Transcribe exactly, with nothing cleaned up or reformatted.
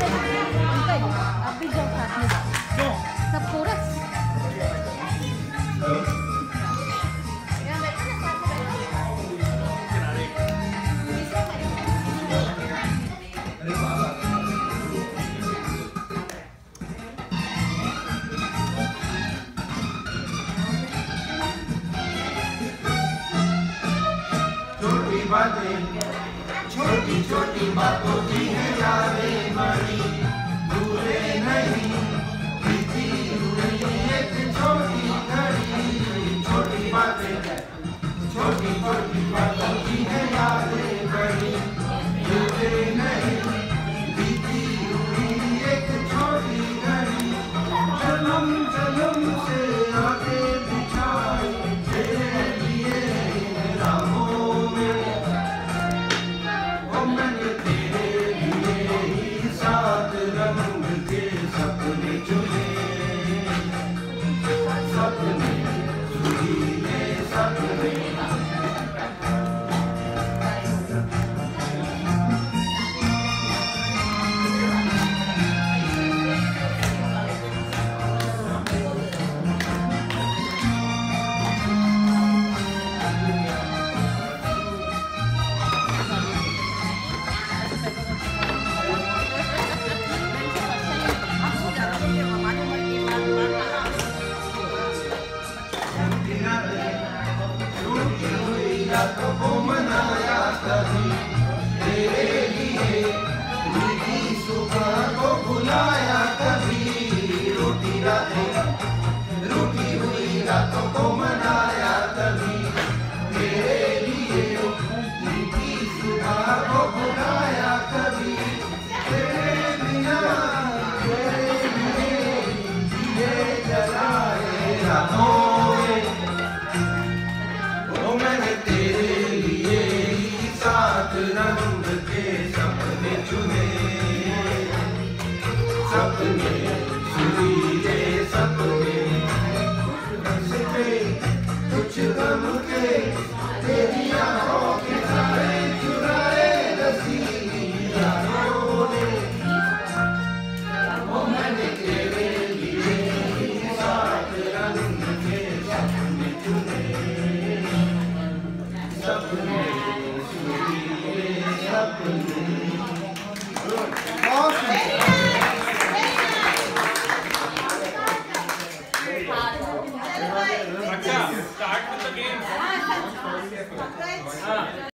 Uncle आप भी जाओ साथ में। क्यों? सब कोरस। छोटी बातें छोटी छोटी बातों की है यादें बड़ी भूले नहीं बीती हुई एक छोटी घड़ी। छोटी बातें छोटी छोटी बातों की है यादें बड़ी भूले नहीं बीती हुई एक छोटी घड़ी। जन्म जन्म से आगे बिछाई तेरे लिए राहों में वो मैंने तेरे लिए ही सात रंग के सपने चुने। सपने सुरीले सपने रातों को मनाया कभी तेरे लिए मीठी सुबह को बुलाया कभी। रोटी रातें रूठी हुई रातों को मनाया कभी तेरे लिए मीठी सुबह को बुलाया कभी। तेरे बिना तेरे लिए दिए जलाए रातों में वो मैंने तेरे लिए ही सात रंग के सपने चुने। सपने सुरीले सपने हंसते कुछ गम के तेरी आँखों के सारे चुराए रसीली यादों ने। वो मैंने तेरे लिए ही सात रंग के सपने चुने। सपने सुरीले सपने